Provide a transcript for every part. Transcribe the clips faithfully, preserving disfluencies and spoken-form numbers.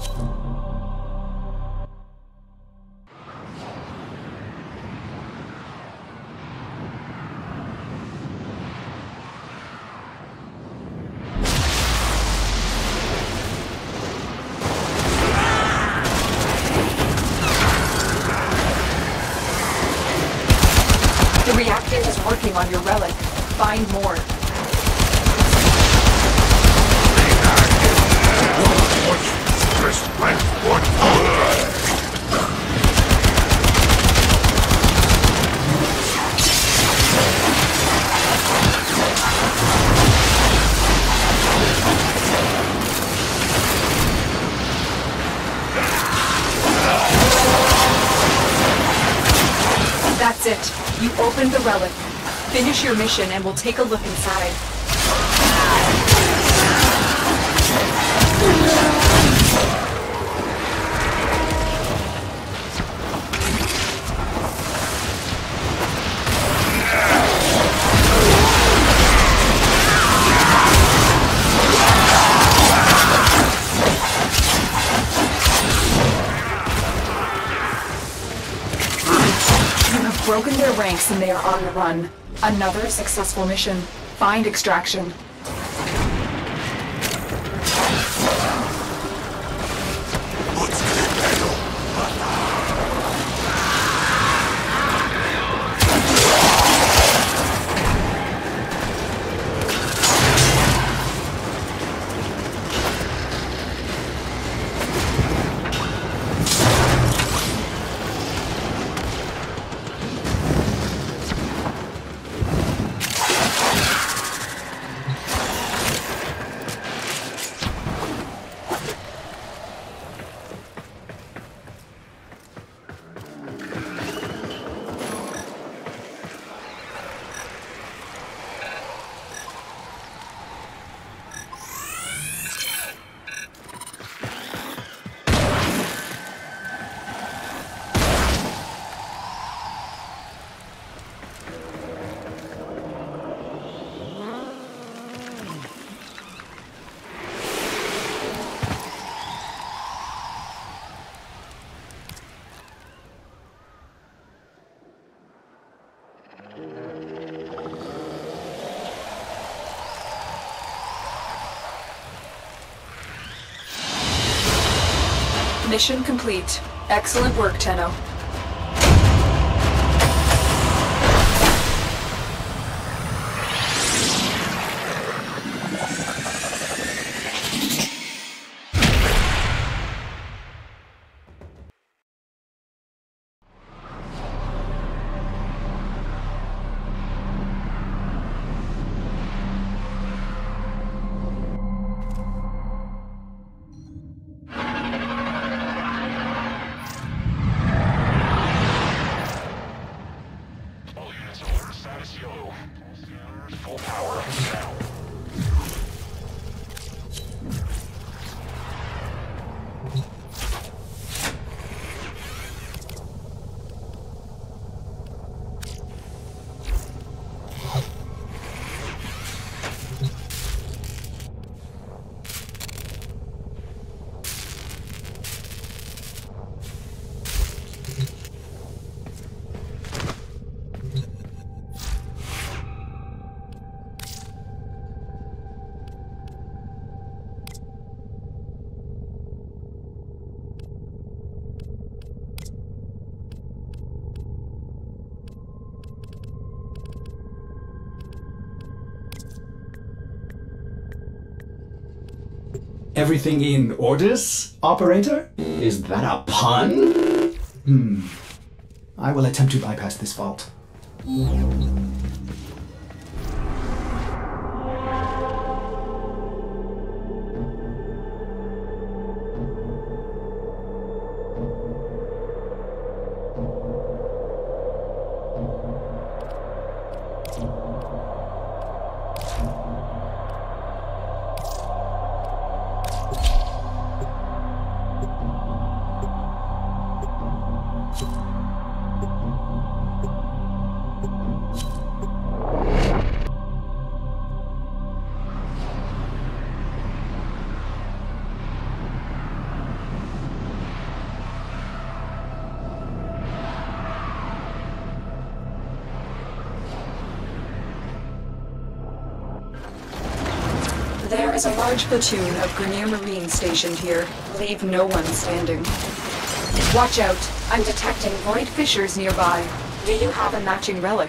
The reactor is working on your relic. Find more. That's it. You opened the relic. Finish your mission and we'll take a look inside. Broken their ranks and they are on the run. Another successful mission. Find extraction. Mission complete. Excellent work, Tenno. Full power now. Everything in orders, operator? Is that a pun? Hmm. I will attempt to bypass this vault. There's a large platoon of Grineer Marines stationed here. Leave no one standing. Watch out. I'm detecting void fissures nearby. Do you have a matching relic?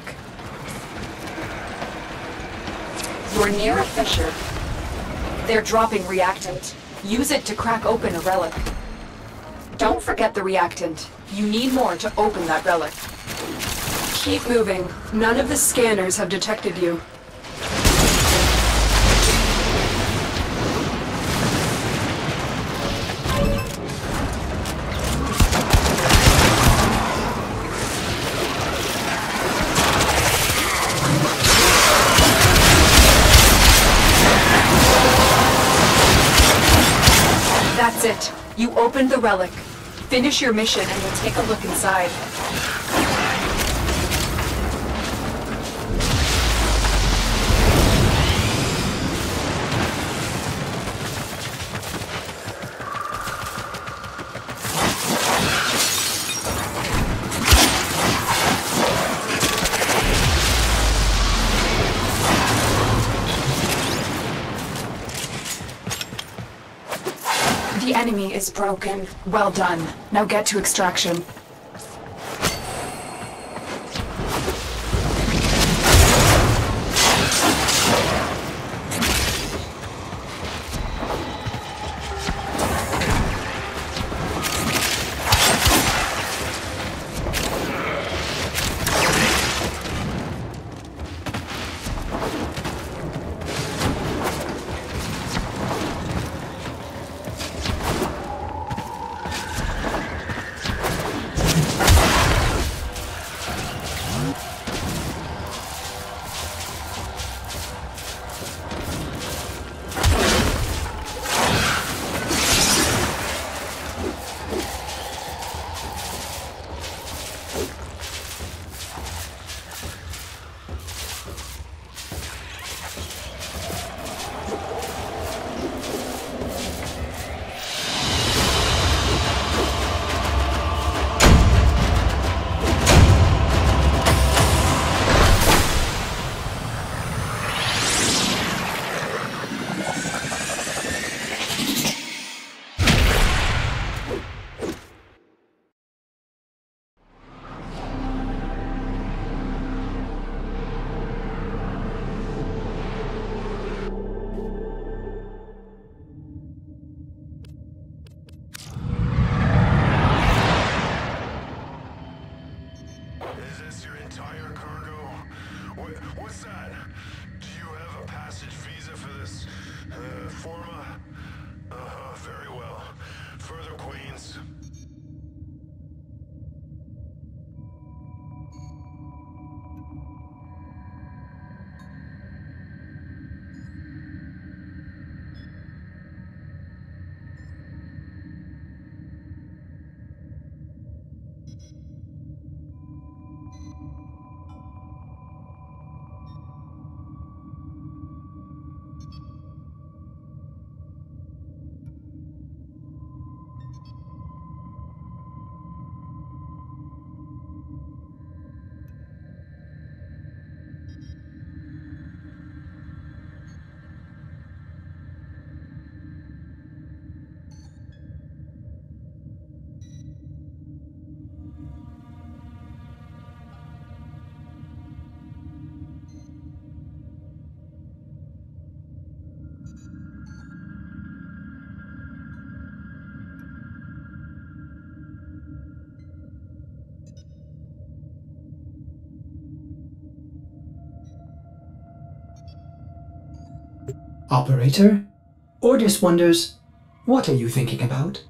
You're near a fissure. They're dropping reactant. Use it to crack open a relic. Don't forget the reactant. You need more to open that relic. Keep moving. None of the scanners have detected you. That's it. You opened the relic. Finish your mission and we'll take a look inside. The enemy is broken. Well done. Now get to extraction. Operator? Ordis wonders, what are you thinking about?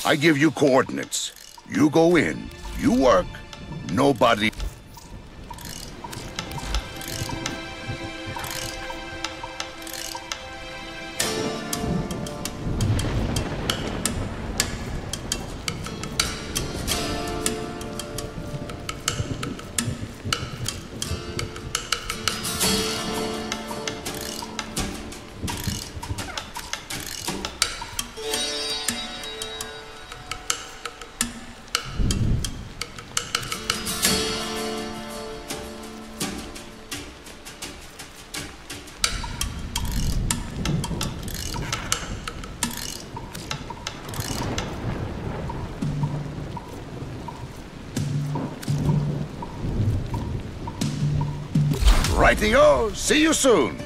I give you coordinates. You go in, you work, nobody... Rightio, see you soon.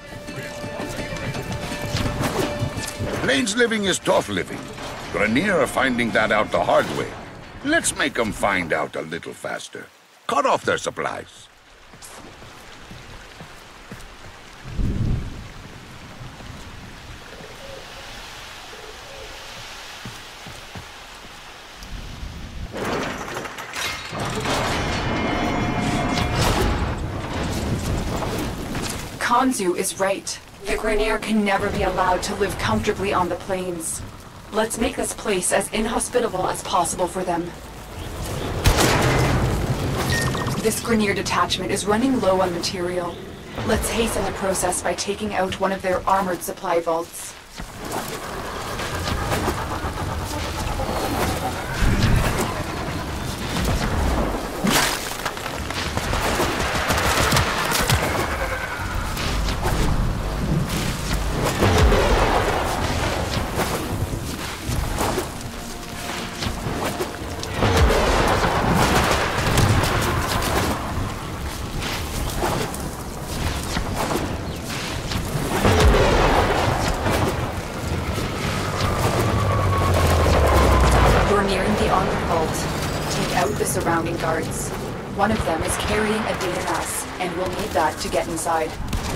Plains living is tough living. Grineer are finding that out the hard way. Let's make them find out a little faster. Cut off their supplies. Kanzu is right. The Grineer can never be allowed to live comfortably on the plains. Let's make this place as inhospitable as possible for them. This Grineer detachment is running low on material. Let's hasten the process by taking out one of their armored supply vaults. Surrounding guards. One of them is carrying a data mass, and we'll need that to get inside.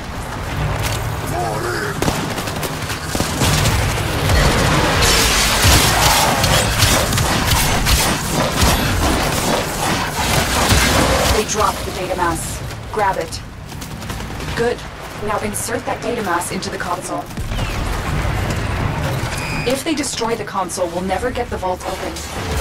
They dropped the data mass. Grab it. Good. Now insert that data mass into the console. If they destroy the console, we'll never get the vault open.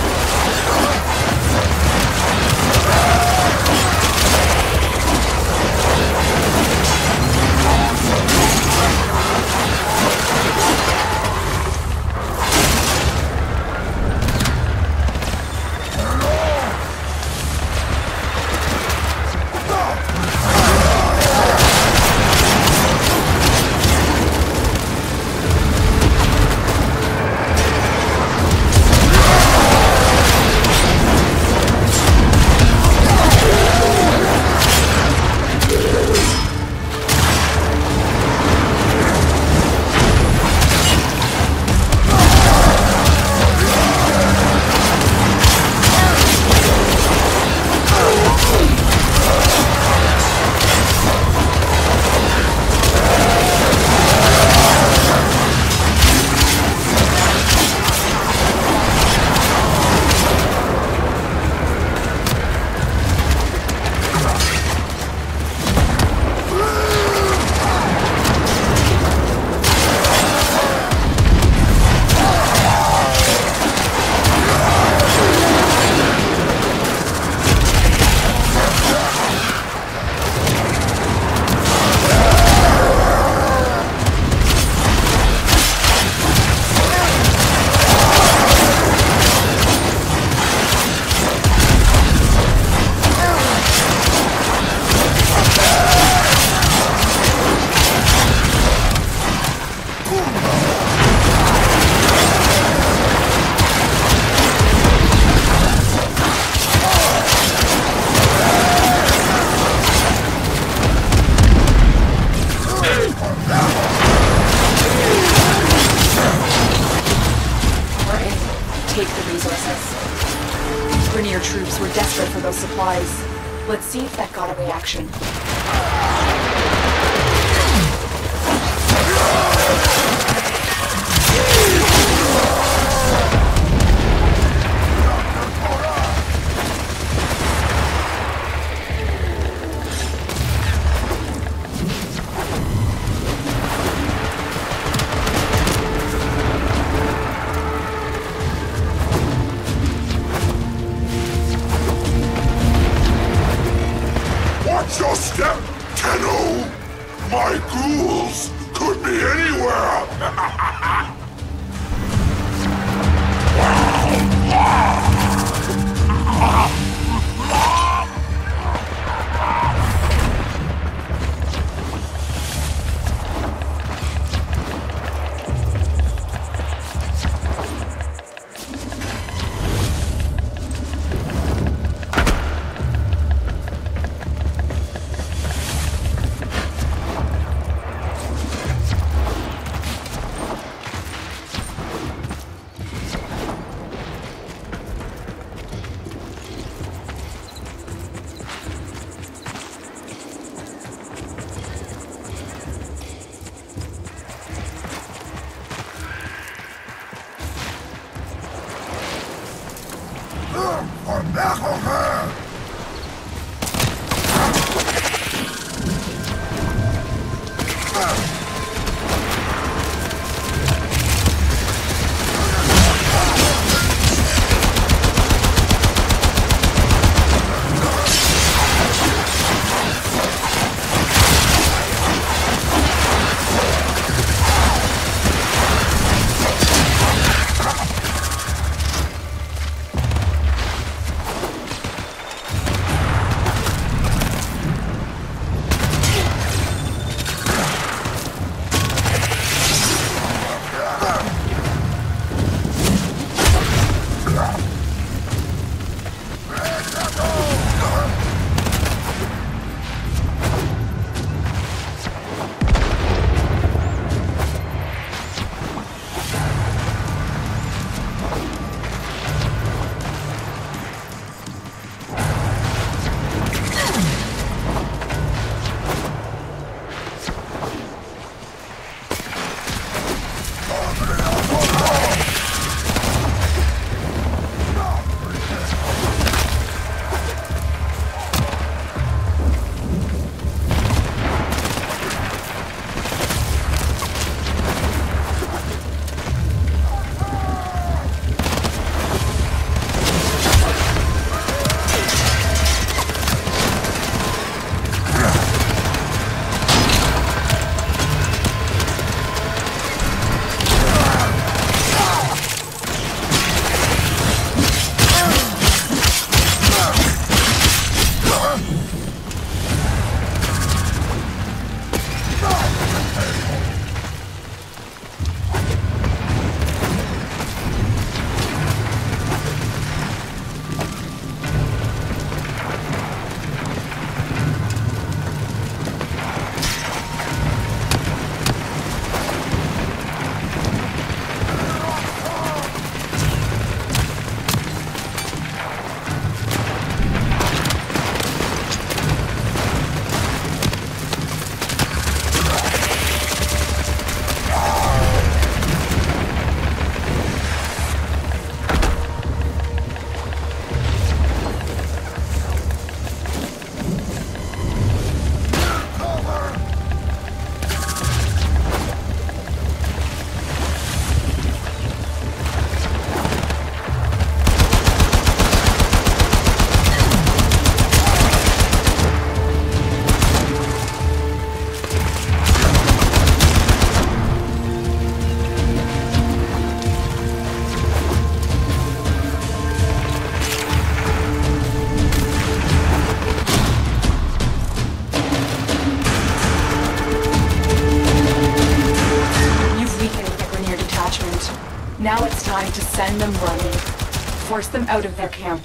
Grineer troops were desperate for those supplies. Let's see if that got a reaction. detachment. Now it's time to send them running. Force them out of their camp.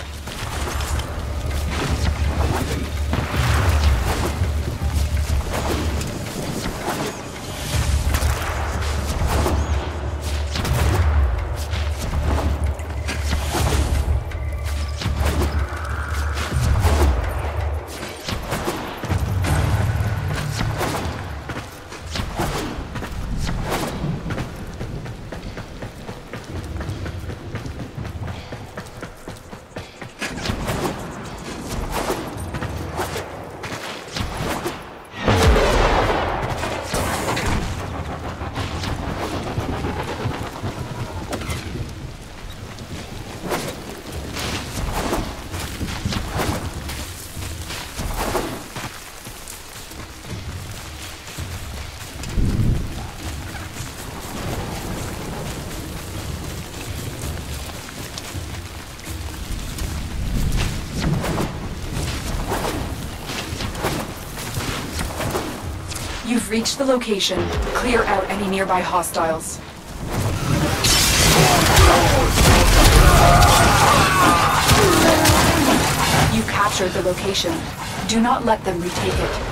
You've reached the location. Clear out any nearby hostiles. You captured the location. Do not let them retake it.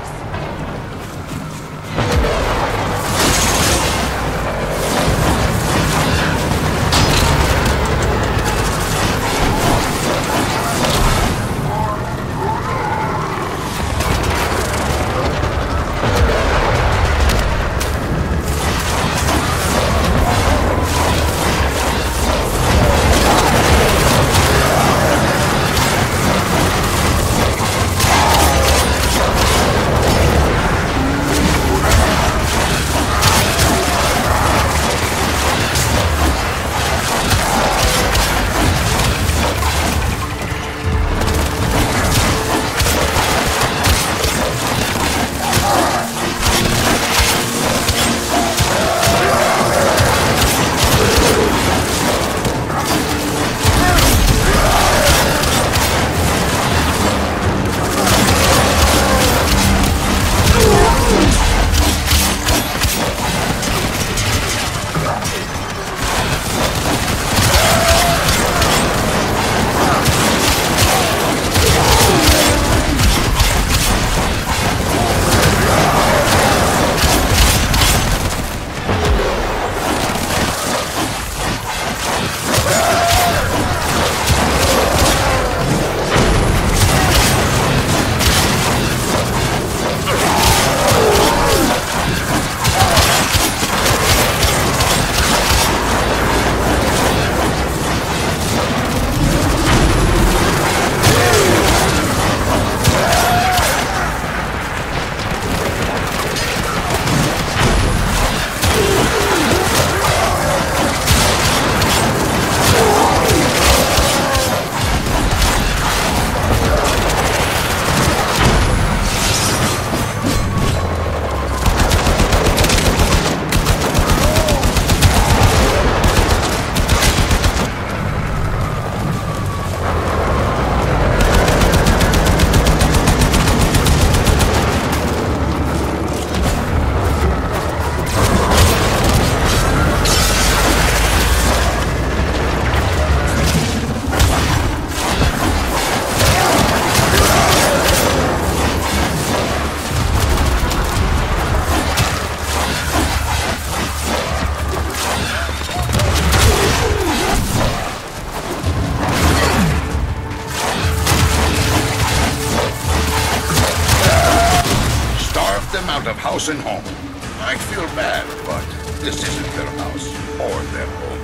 Out of house and home. I feel bad, but this isn't their house or their home.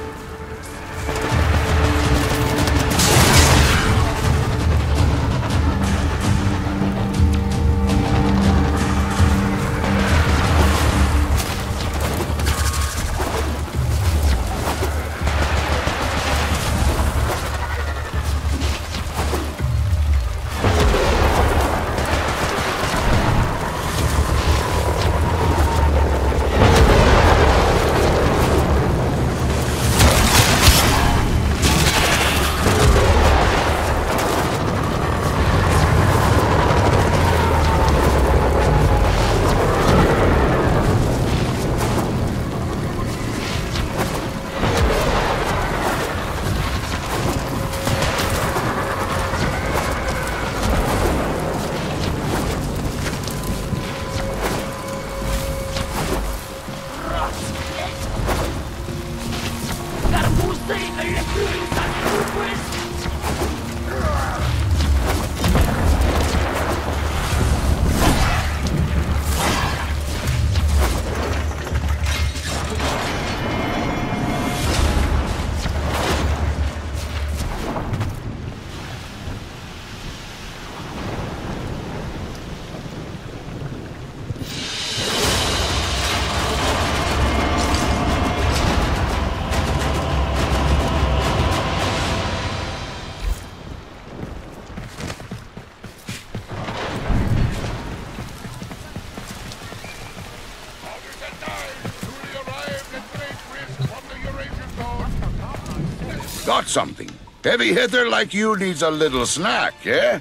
Got something. Heavy hitter like you needs a little snack, yeah?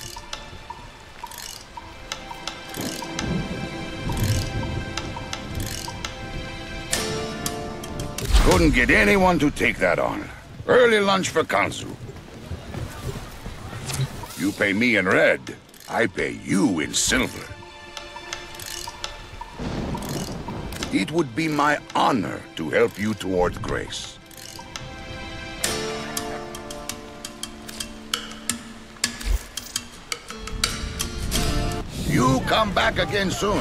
Couldn't get anyone to take that on. Early lunch for Kanzu. You pay me in red, I pay you in silver. It would be my honor to help you toward grace. You come back again soon.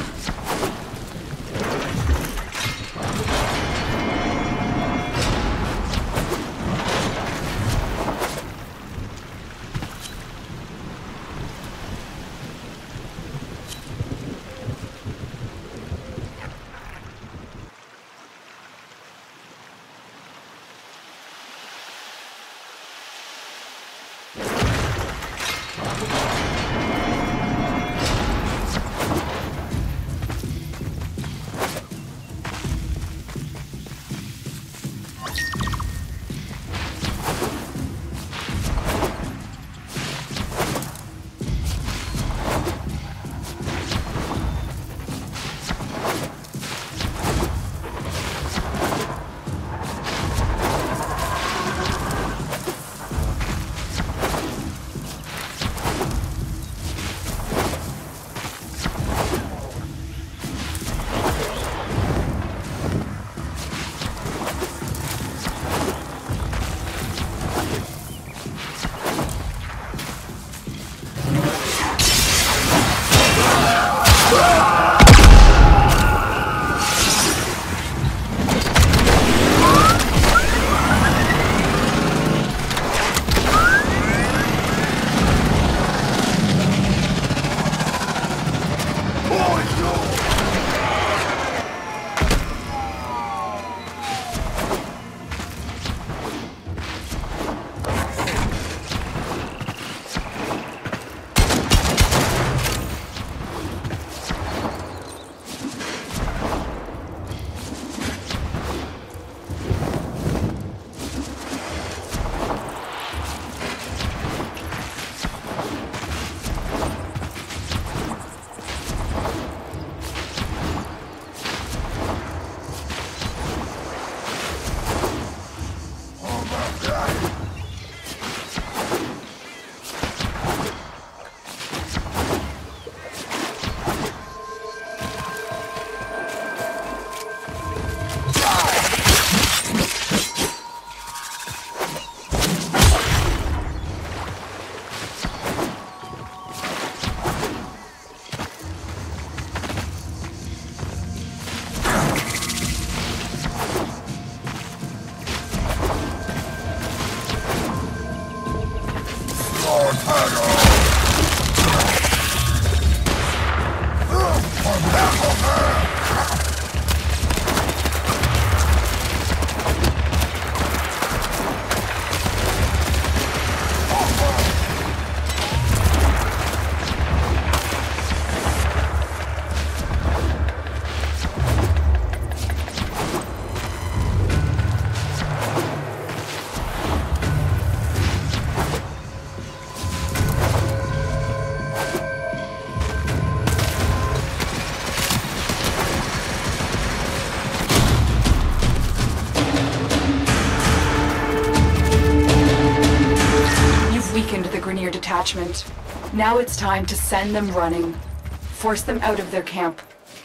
Detachment. Now it's time to send them running. Force them out of their camp.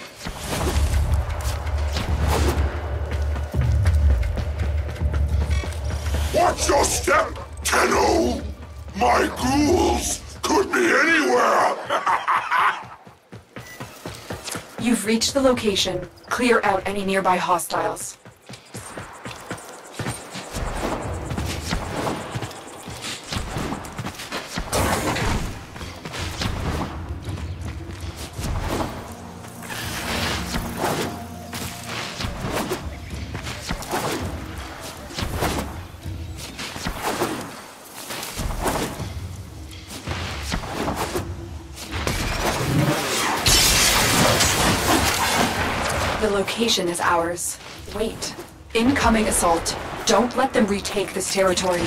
Watch your step, Tenno! My ghouls could be anywhere! You've reached the location. Clear out any nearby hostiles. The location is ours. Wait. Incoming assault. Don't let them retake this territory.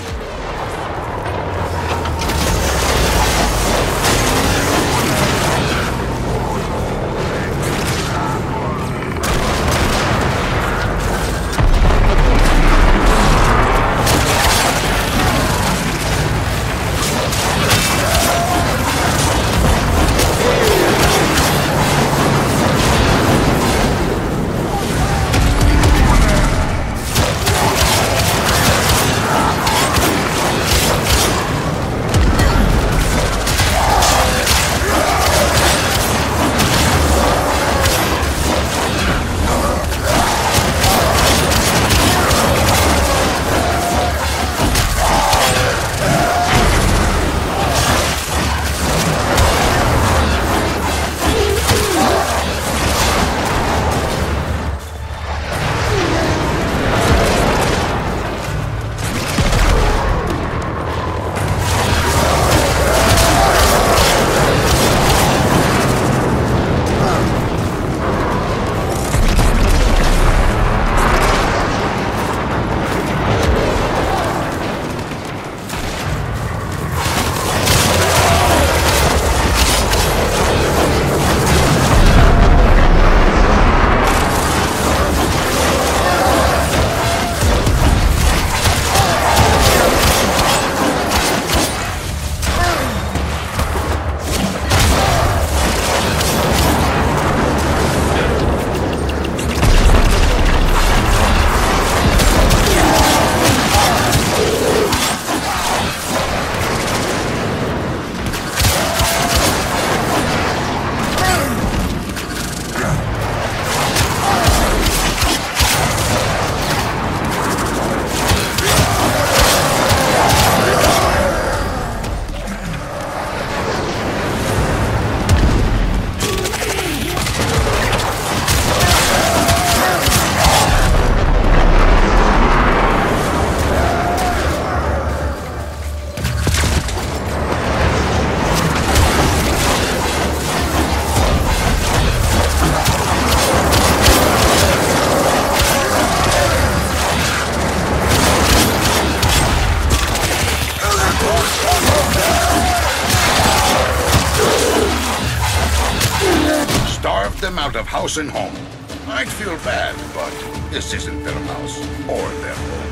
Starved them out of house and home. I'd feel bad, but this isn't their house or their home.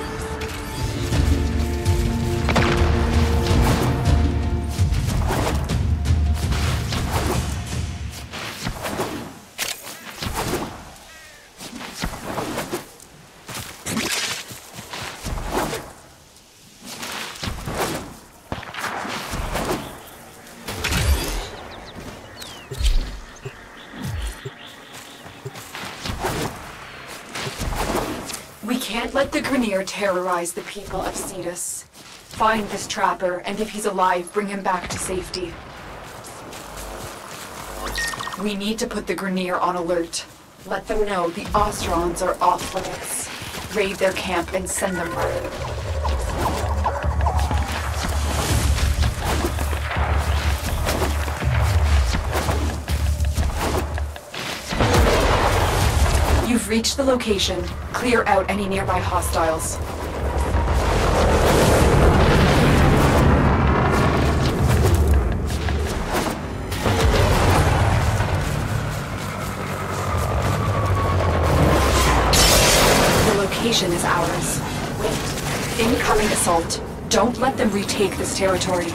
We can't let the Grineer terrorize the people of Cetus. Find this trapper, and if he's alive, bring him back to safety. We need to put the Grineer on alert. Let them know the Ostrons are off limits. Raid their camp and send them word. You've reached the location. Clear out any nearby hostiles. The location is ours. Wait. Incoming assault. Don't let them retake this territory.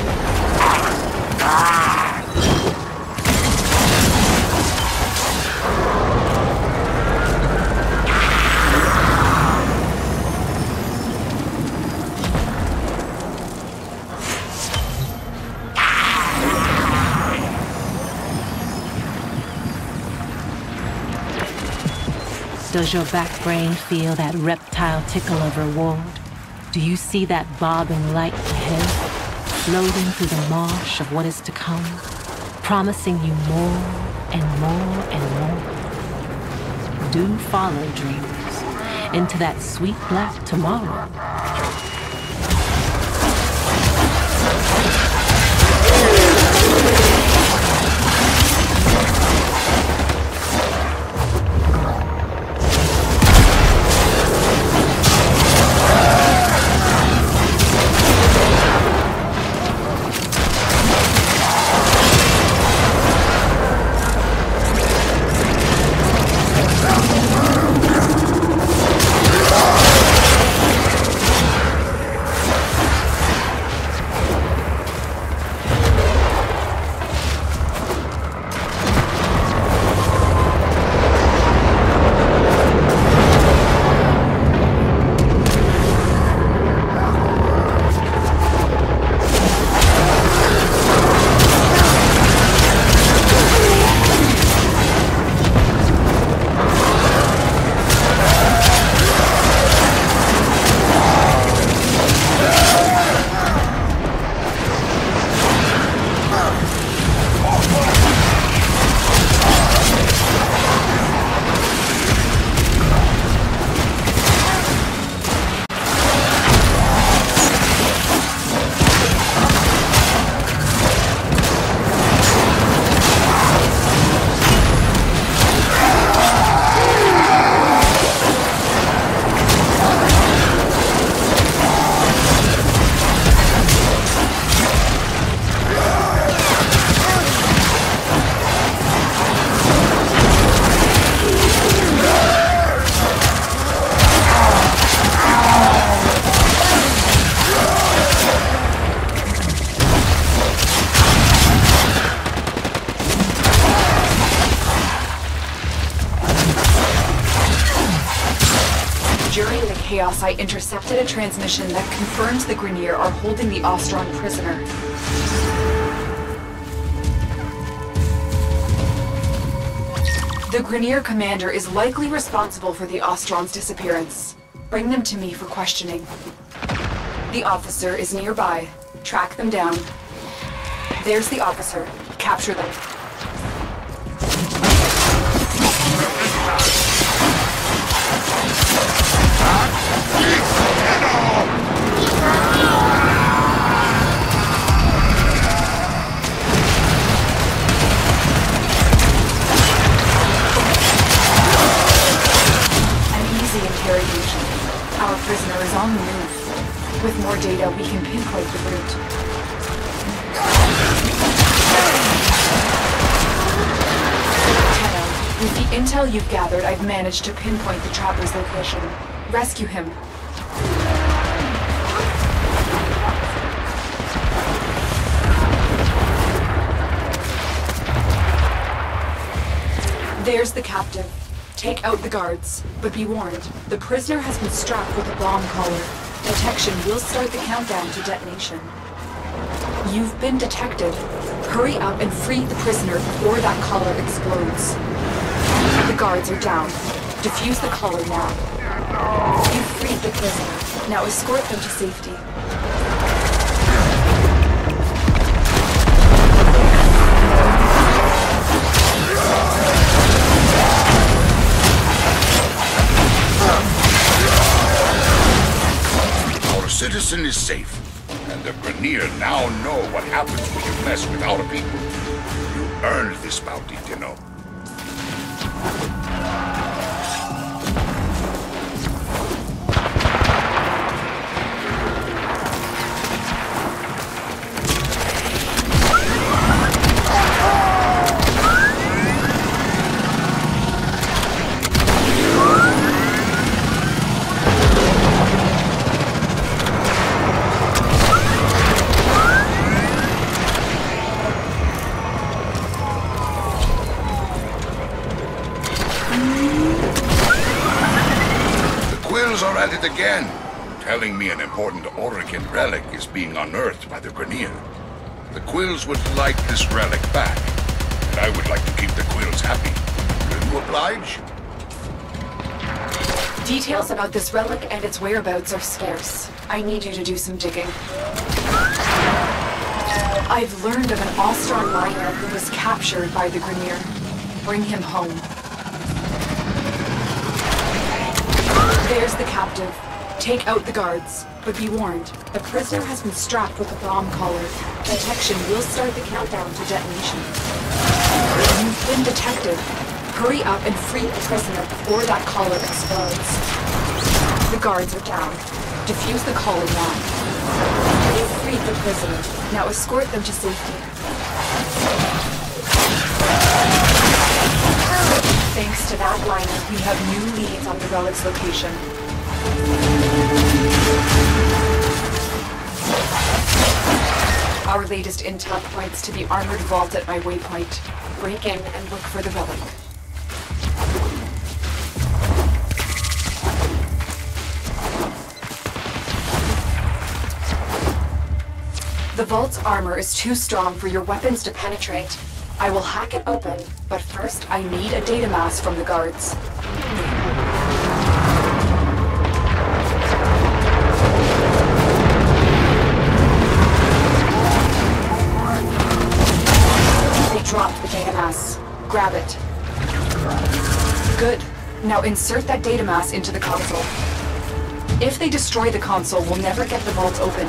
Does your back brain feel that reptile tickle of reward? Do you see that bobbing light ahead, floating through the marsh of what is to come, promising you more and more and more? Do follow, dreamers, into that sweet black tomorrow. chaos, I intercepted a transmission that confirms the Grineer are holding the Ostron prisoner. The Grineer commander is likely responsible for the Ostron's disappearance. Bring them to me for questioning. The officer is nearby. Track them down. There's the officer. Capture them. Interrogation. Our prisoner is on the move. With more data, we can pinpoint the route. Tenno, with the intel you've gathered, I've managed to pinpoint the trapper's location. Rescue him. There's the captive. Take out the guards, but be warned, the prisoner has been strapped with a bomb collar. Detection will start the countdown to detonation. You've been detected. Hurry up and free the prisoner before that collar explodes. The guards are down. Defuse the collar now. You've freed the prisoner. Now escort them to safety. Citizen is safe, and the Grineer now know what happens when you mess with our people. You earned this bounty, Tenno. Again, telling me an important Orokin relic is being unearthed by the Grineer. The Quills would like this relic back, and I would like to keep the Quills happy. Will you oblige? Details about this relic and its whereabouts are scarce. I need you to do some digging. I've learned of an Ostron miner who was captured by the Grineer. Bring him home. There's the captive. Take out the guards, but be warned, the prisoner has been strapped with a bomb collar. Detection will start the countdown to detonation. You've been detected. Hurry up and free the prisoner before that collar explodes. The guards are down. Defuse the collar now. You've freed the prisoner. Now escort them to safety. Thanks to that liner, we have new leads on the relic's location. Our latest intel points to the armored vault at my waypoint. Break in and look for the relic. The vault's armor is too strong for your weapons to penetrate. I will hack it open, but first I need a data mass from the guards. They dropped the data mass. Grab it. Good. Now insert that data mass into the console. If they destroy the console, we'll never get the vault open.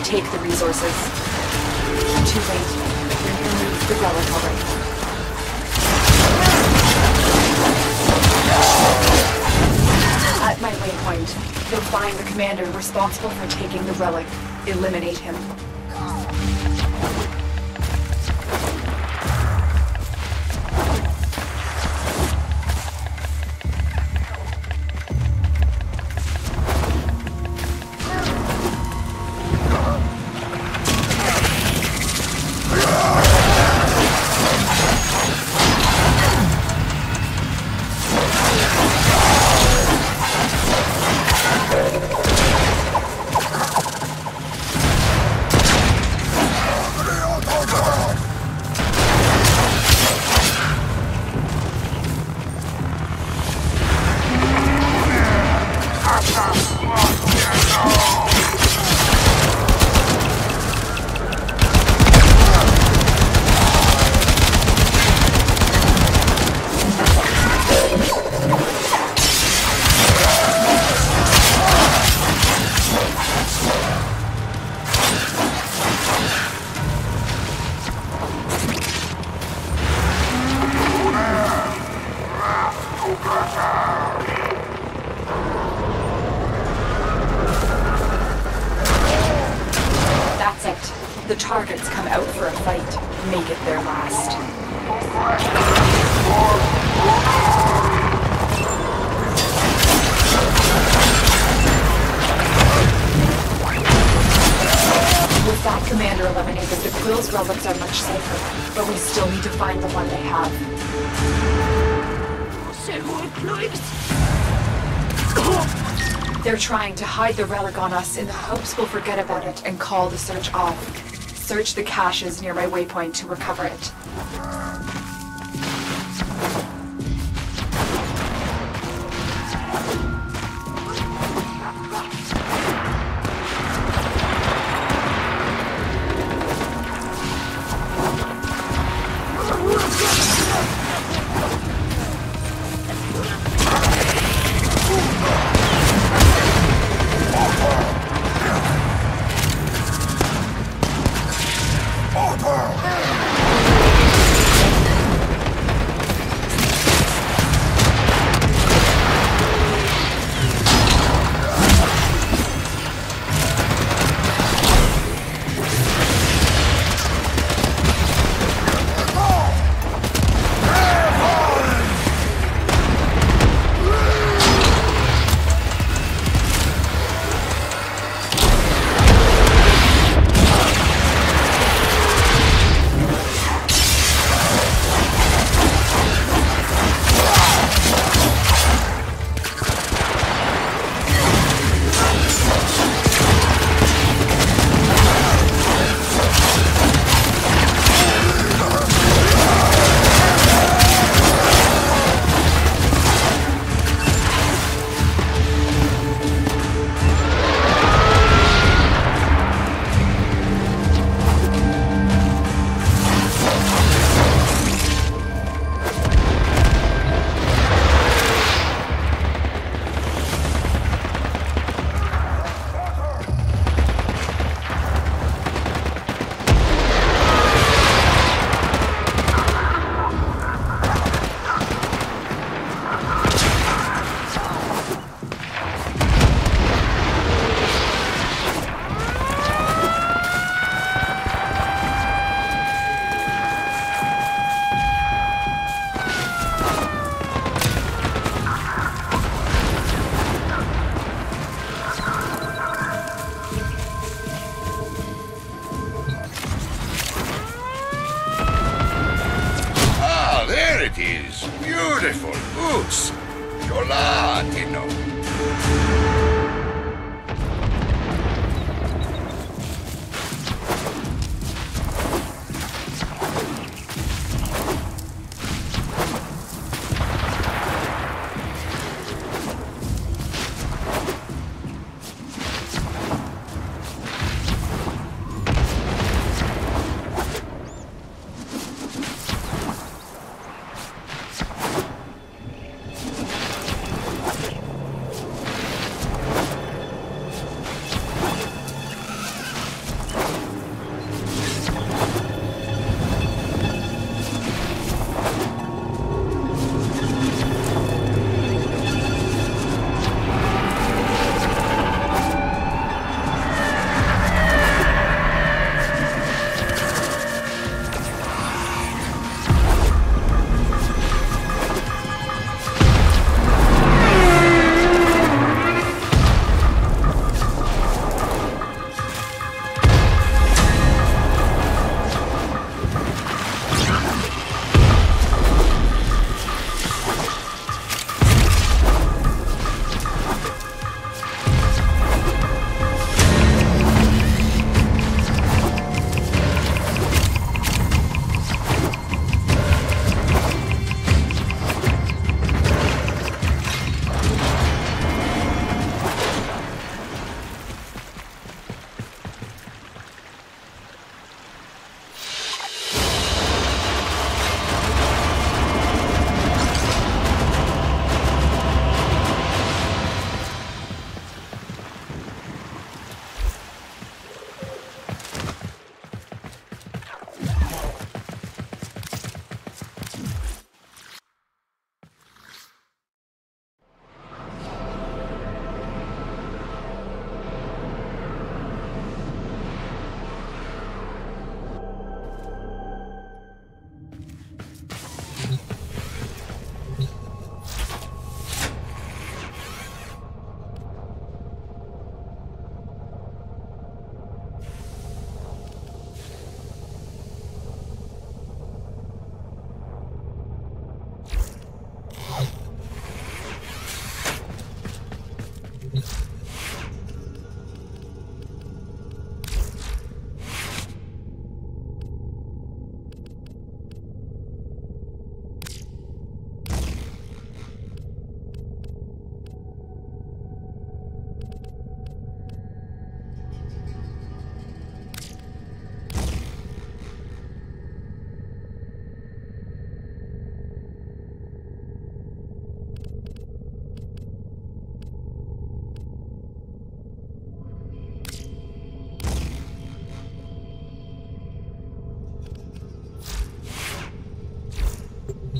take the resources. Too late. Grineer moved the relic already. At my waypoint, you'll find the commander responsible for taking the relic. Eliminate him. The targets come out for a fight. Make it their last. With that commander eliminated, the Quill's relics are much safer, but we still need to find the one they have. They're trying to hide the relic on us in the hopes we'll forget about it and call the search off. Search the caches near my waypoint to recover it. Beautiful boots. Cholatino.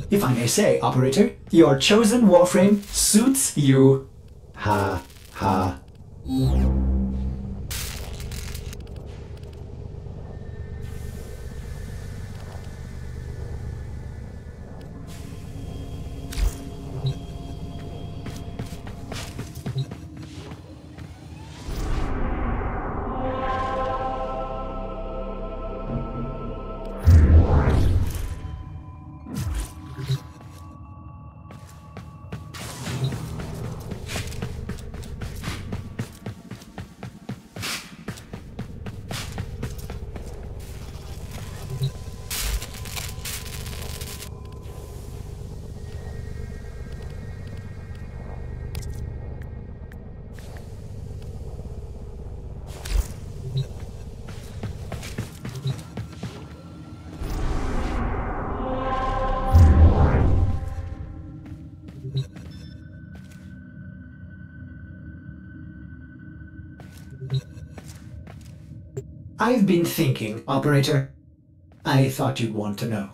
If I may say, Operator, your chosen warframe suits you. Ha, ha. I've been thinking, Operator. I thought you'd want to know.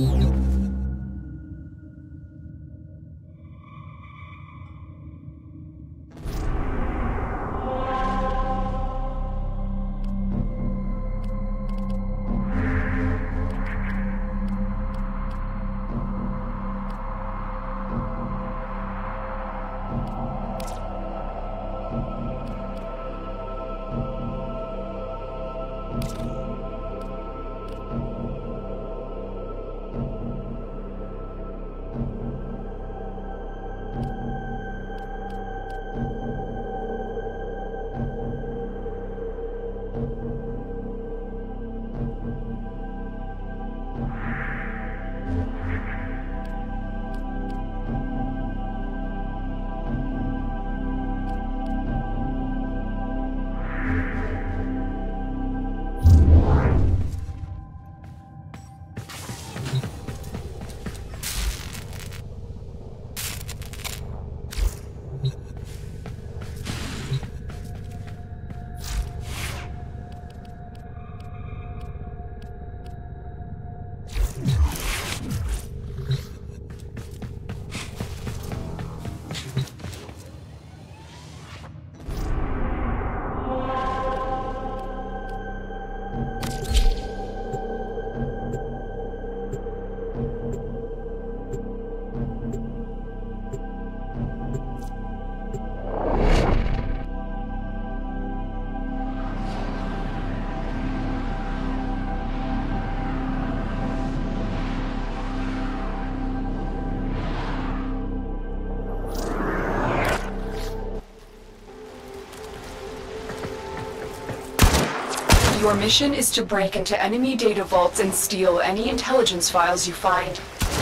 Your mission is to break into enemy data vaults and steal any intelligence files you find.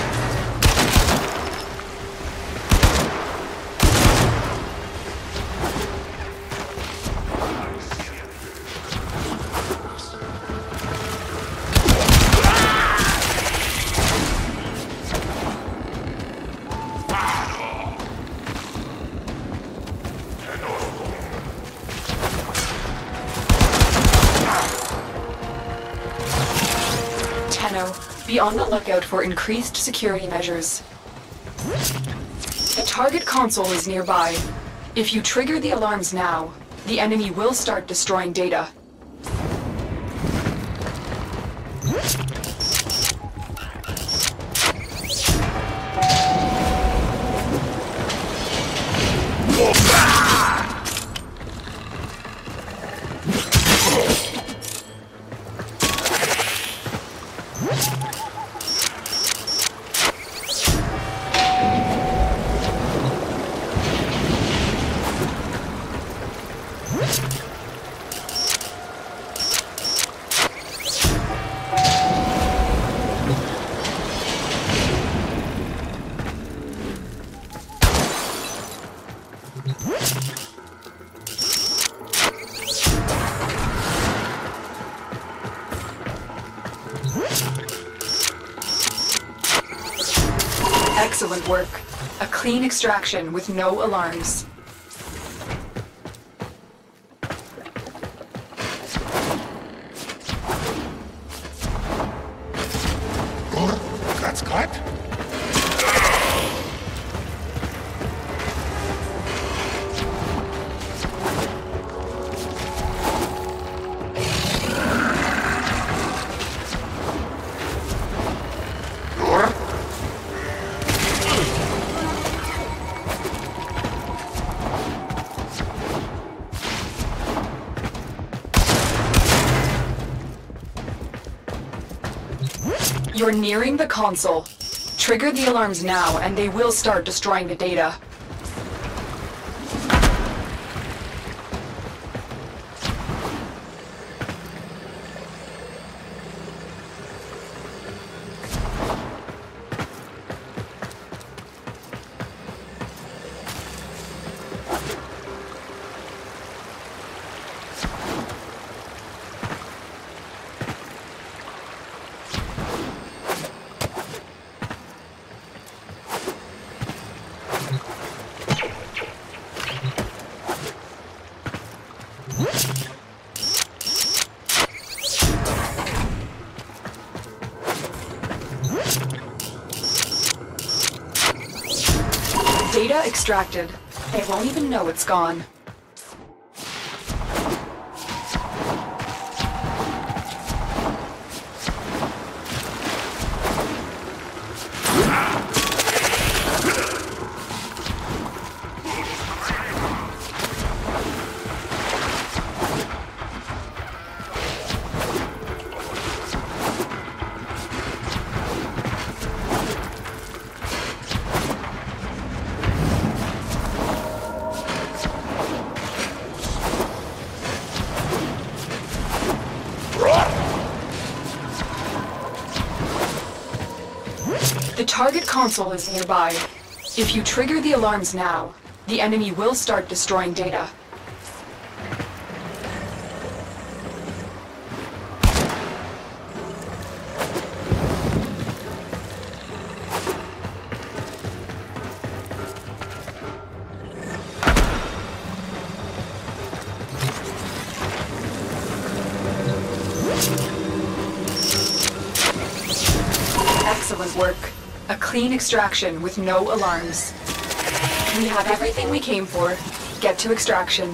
Be on the lookout for increased security measures. The target console is nearby. If you trigger the alarms now, the enemy will start destroying data. Excellent work. A clean extraction with no alarms. That's cut. You're nearing the console. Trigger the alarms now, and they will start destroying the data. Data extracted. They won't even know it's gone. The target console is nearby. If you trigger the alarms now, the enemy will start destroying data. Excellent work. A clean extraction with no alarms. We have everything we came for. Get to extraction.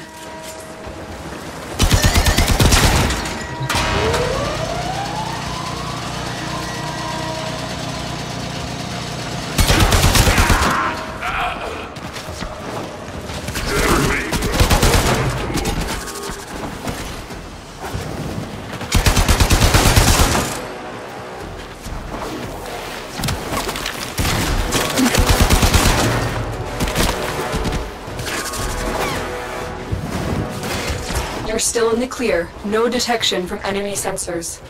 You're still in the clear. No detection from enemy sensors.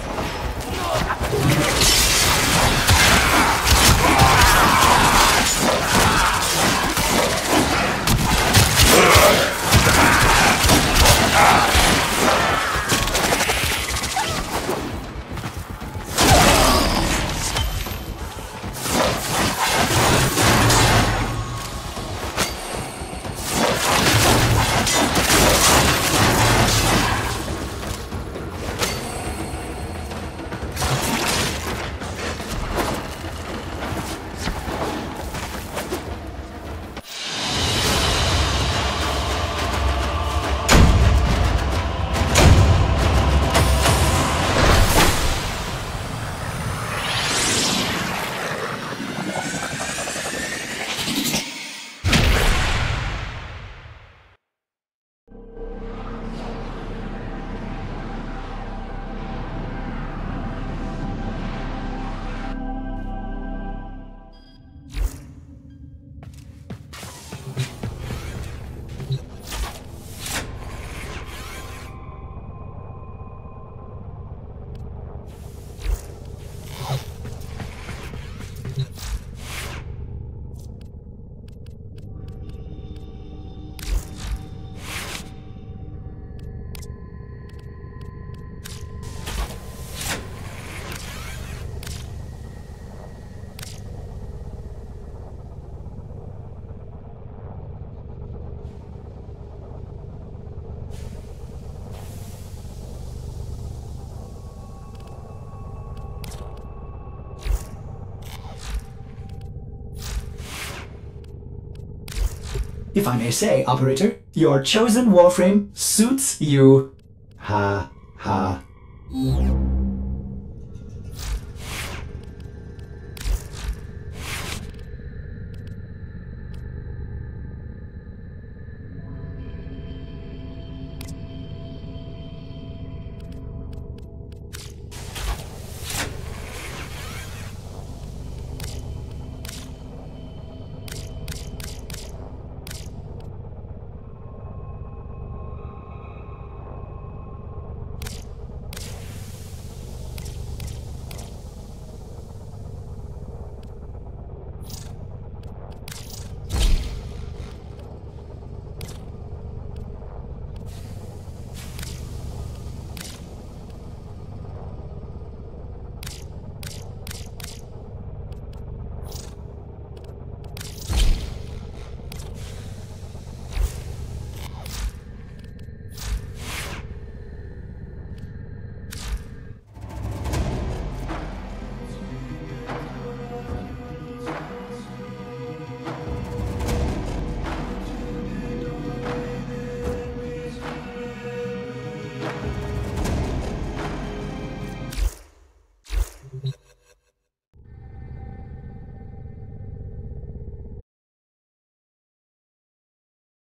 If I may say, Operator, your chosen warframe suits you. Ha, ha,